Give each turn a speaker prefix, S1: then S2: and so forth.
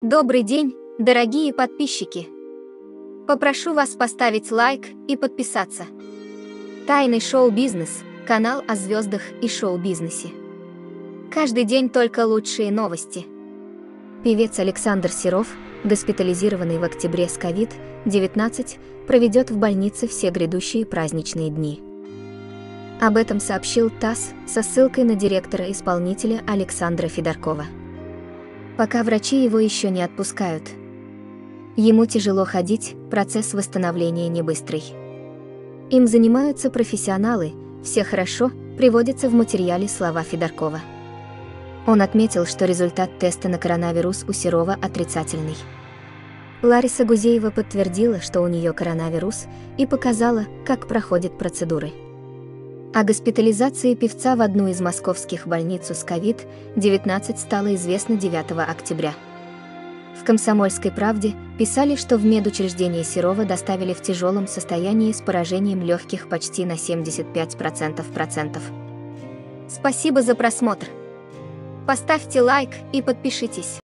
S1: Добрый день, дорогие подписчики! Попрошу вас поставить лайк и подписаться. Тайный шоу-бизнес – канал о звездах и шоу-бизнесе. Каждый день только лучшие новости. Певец Александр Серов, госпитализированный в октябре с COVID-19, проведет в больнице все грядущие праздничные дни. Об этом сообщил ТАСС со ссылкой на директора-исполнителя Александра Федоркова. Пока врачи его еще не отпускают. Ему тяжело ходить, процесс восстановления не быстрый. Им занимаются профессионалы, все хорошо, приводятся в материале слова Федоркова. Он отметил, что результат теста на коронавирус у Серова отрицательный. Лариса Гузеева подтвердила, что у нее коронавирус, и показала, как проходят процедуры. О госпитализации певца в одну из московских больниц с COVID-19 стало известно 9 октября. В «Комсомольской правде» писали, что в медучреждение Серова доставили в тяжелом состоянии с поражением легких почти на 75%. Спасибо за просмотр. Поставьте лайк и подпишитесь.